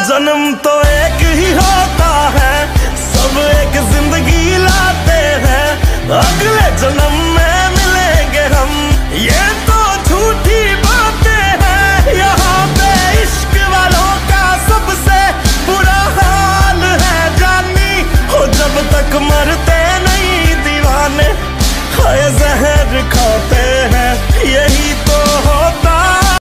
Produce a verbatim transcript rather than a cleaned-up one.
जन्म तो एक ही होता है, सब एक जिंदगी लाते हैं, अगले जन्म में मिलेंगे हम, ये तो झूठी बातें हैं। यहाँ पे इश्क वालों का सबसे बुरा हाल है जानी, हो जब तक मरते नहीं दीवाने, हाय जहर खाते हैं, यही तो होता